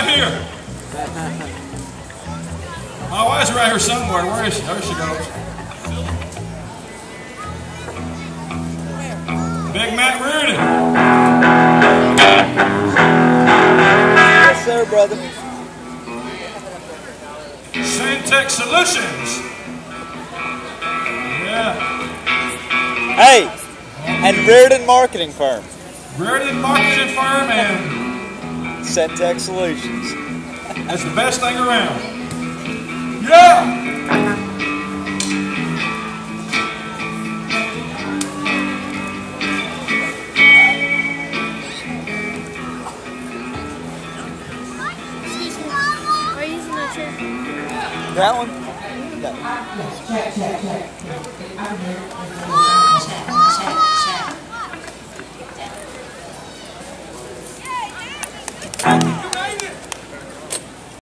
right here. My wife's right here somewhere. Where is she? There she goes. Big Matt Reardon. Yes, sir, brother. Syntech Solutions. Yeah. Hey, and Reardon Marketing Firm. Reardon Marketing Firm and Syntech Solutions. that's the best thing around. Yeah! Excuse me. Are you using that chair? That one? No. Check. Check.